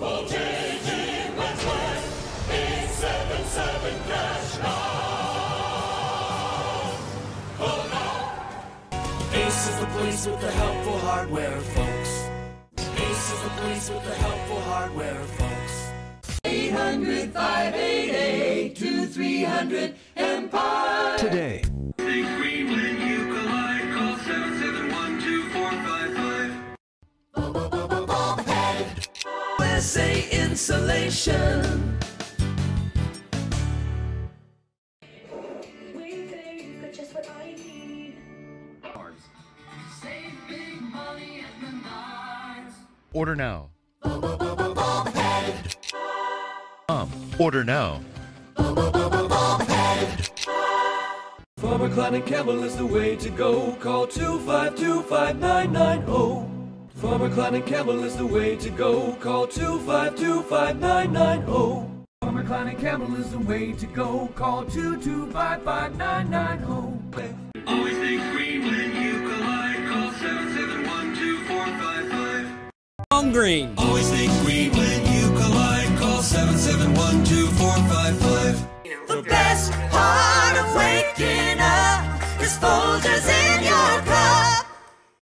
Call J.G. Wentworth, 877 cash now. Call now. Ace is the place with the helpful hardware, folks. Ace is the place with the helpful hardware, folks. 800-588-2300 Empire. Today. Think green when you collide. Call 771-2455. USA Insulation. We think just what I need. Save big money at Menards. Order now. Order now. Farmer Klein and Campbell is the way to go. Call 252-5990. Farmer Klein and Campbell is the way to go. Call 252-5990. Farmer Klein and Campbell is the way to go. Call 225-5990. Always think green when you collide. Call 771-2455. Long Green. Always think green when you collide. Call 771-2455.